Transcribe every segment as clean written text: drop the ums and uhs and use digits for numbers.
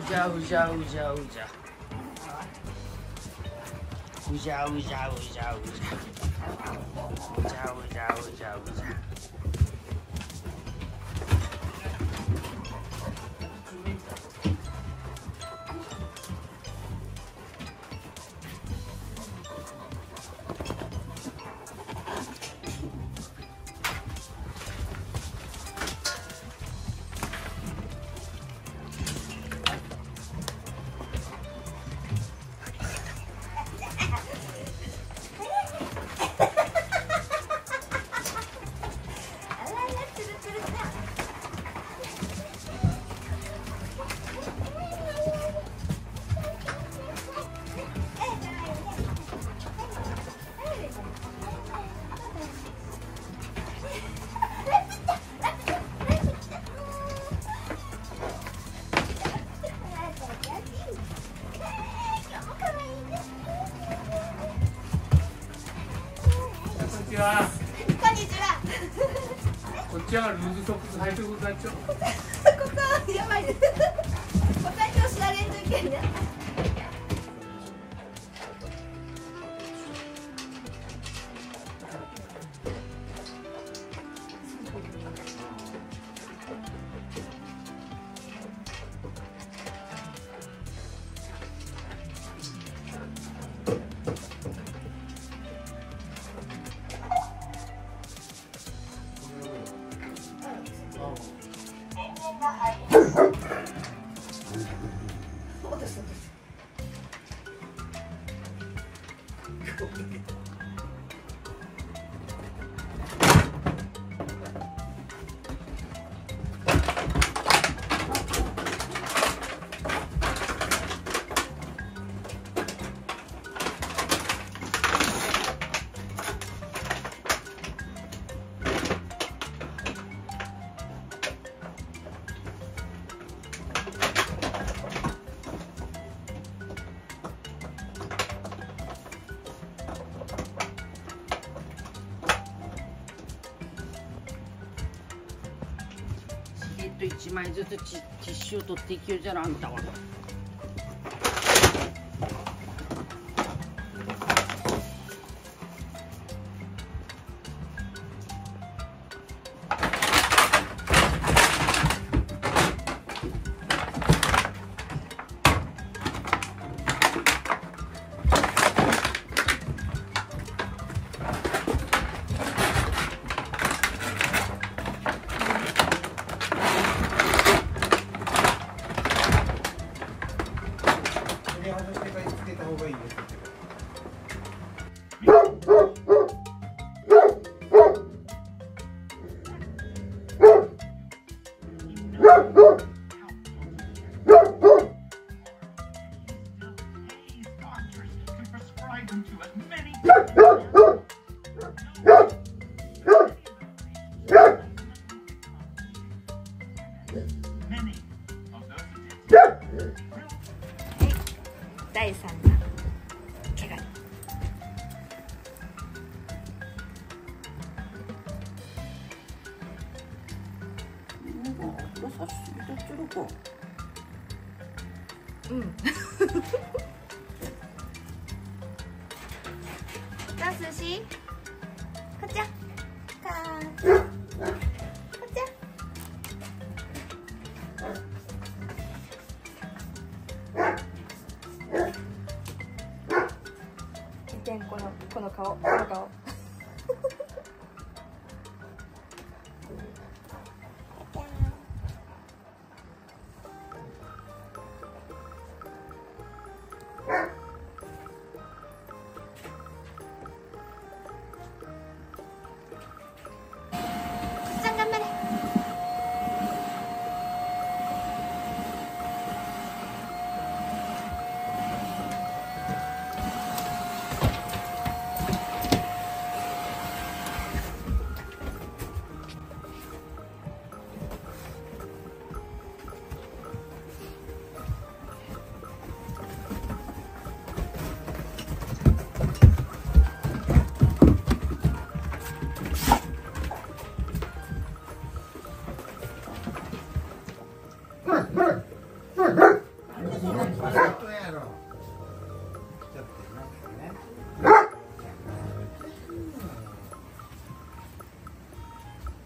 じゃうじゃうじゃうじゃうじゃうじゃうじゃうじゃうじゃうじゃうじゃうじゃう。 こんにちは。こっちはルーズソックス履いてください。ここやばいです。お体調仕上げんといけんね。 1枚ずつティッシュを取っていきようじゃろあんたは。第3弾毛ガニ。うん。な寿司。こっちゃ。こっちゃ。この顔。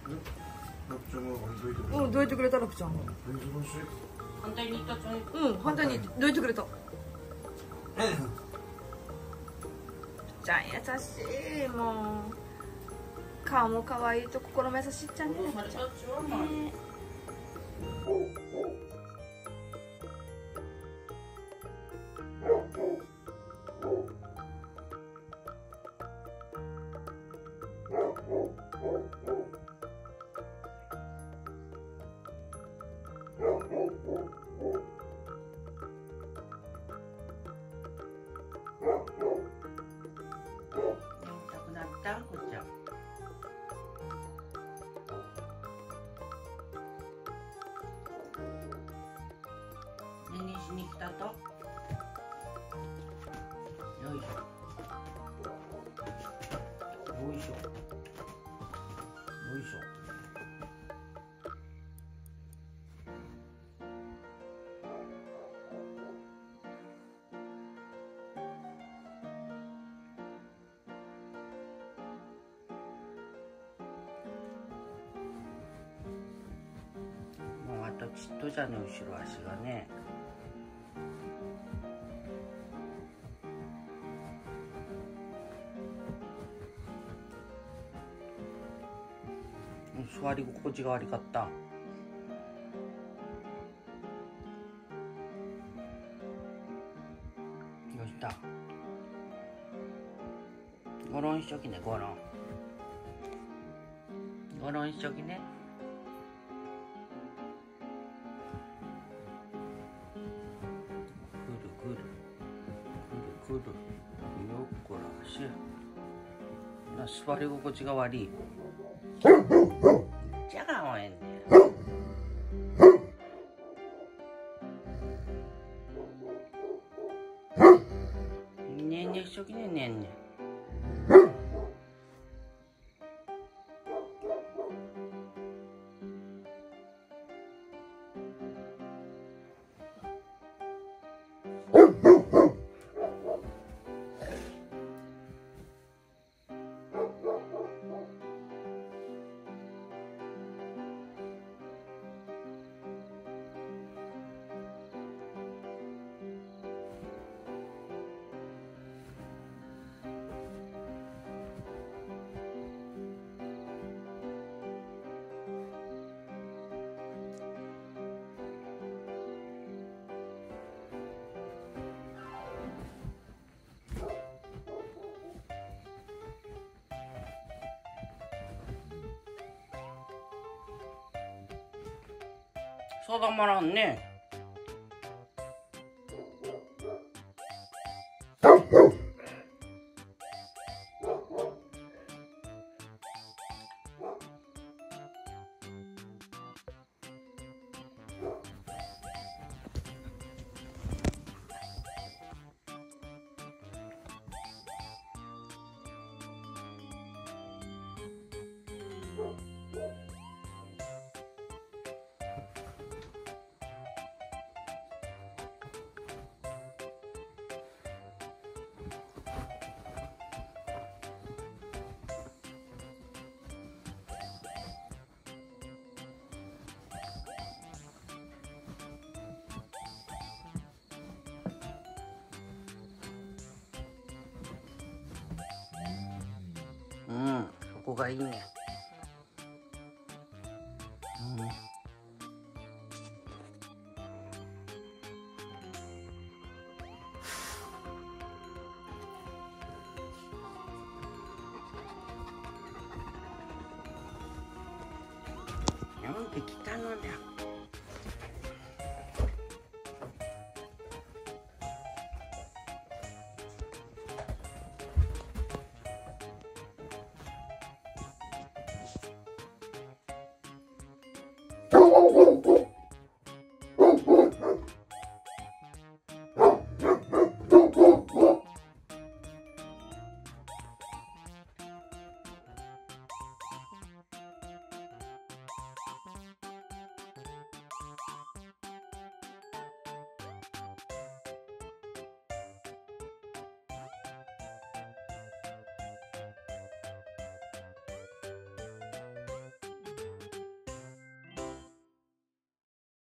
うん、どいてくれたらくちゃんが。 反対に行ったつもり。 うん、反対にどいてくれた。ちゃん優しい、もう。顔も可愛いと心も優しいちゃんね。 それと違うもん。 ね眠たくなったこっちゃん。何しに来たと。よいしょ。よいしょ。よいしょ。もうあとちっとじゃね、後ろ足がね。座り心地が悪かった。どうした？ゴロンしときね、ゴロン。ゴロンしときね。くるくるくるくるよっこらしい。座り心地が悪い。じゃがおえんねん。ねんねしときね、ねんね。定まらんね。うん、そこがいいね。なんで来たのだ。 Oh,